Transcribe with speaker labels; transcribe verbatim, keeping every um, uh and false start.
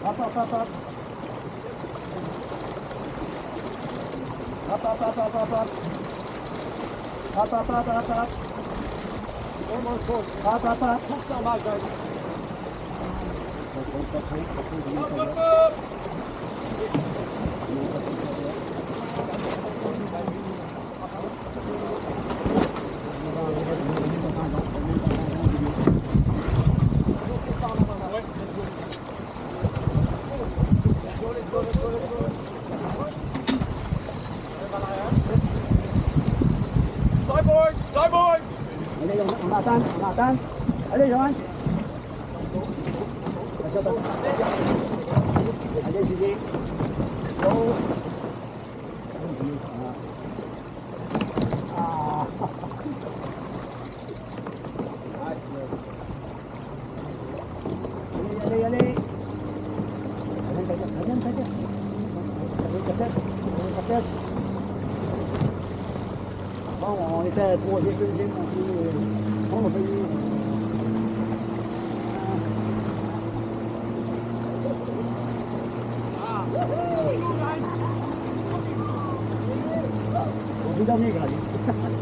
Speaker 1: Up, up, up, up. Up, up, up, up, up, up. Up, up, up, up, up. Almost full. Up, up, up. Push down my guys. Up, up, up. Angkatan, angkatan. Ada jangan. Ada sini. Oh. Ah. Ali, ali, ali. Jangan saja, jangan saja. Jangan kaget, jangan kaget. Oh, kita buat dia dia nanti. Oh, bayi. Ah. You guys. Oh, we don't need guys.